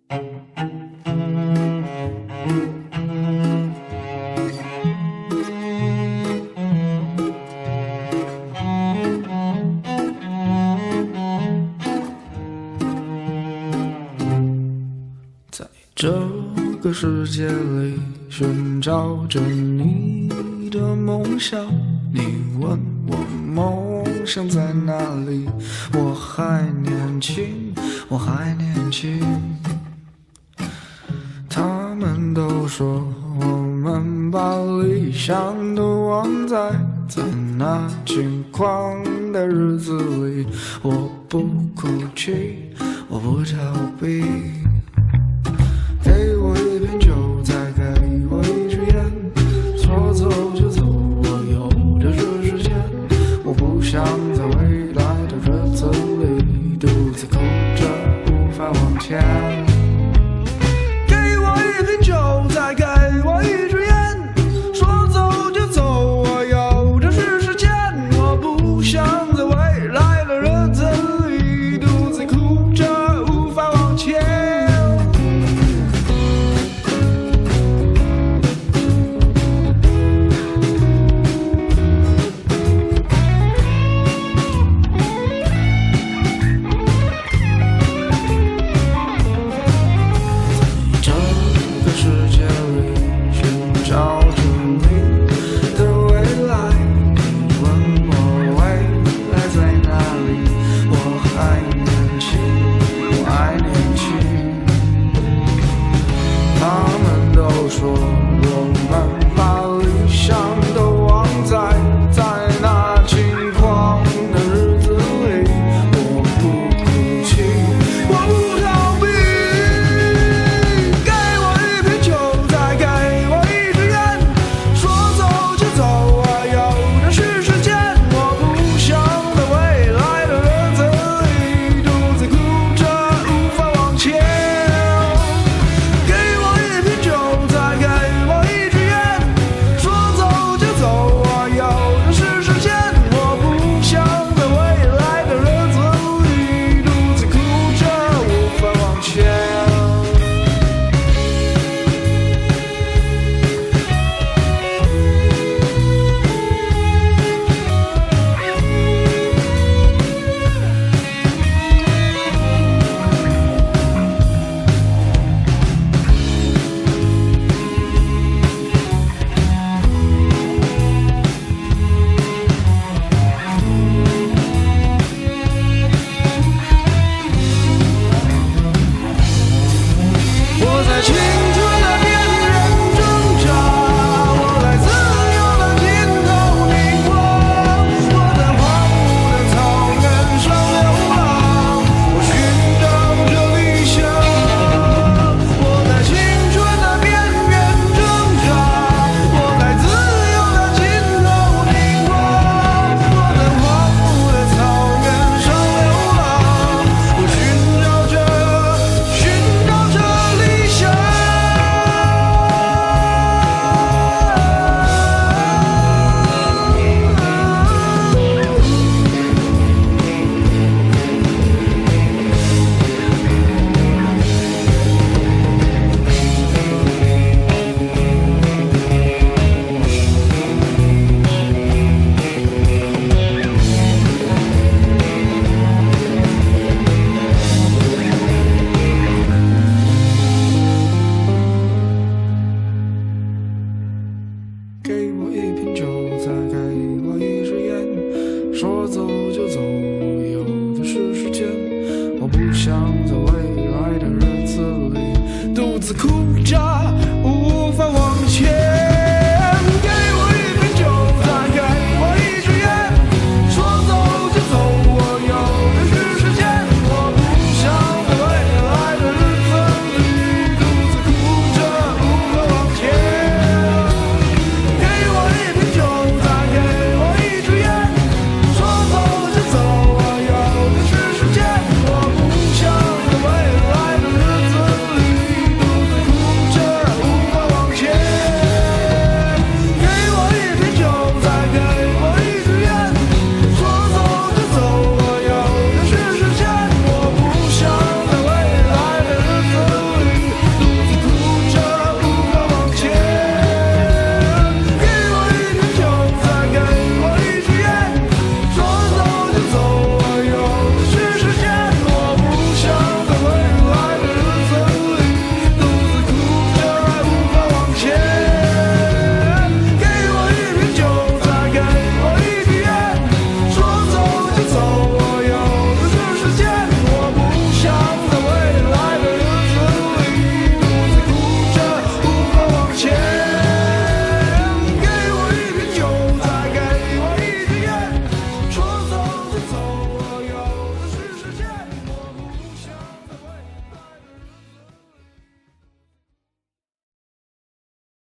在这个世界里寻找着你的梦想，你问我梦想在哪里？我还年轻，我还年轻。他们都说我们把理想都忘在那轻狂的日子里。我不哭泣，我不逃避。给我一瓶酒，再给我一支烟，说走就走，我有的是时间。我不想在未来的日子里独自哭着无法往前。给我一瓶酒，再给我一支烟，说走就走，我有的是时间。我不想在未来的日子里独自哭着无法往前。给我一瓶酒，再给我一支烟，说走就走，我有的是时间。我不想在未来的日子里独自哭着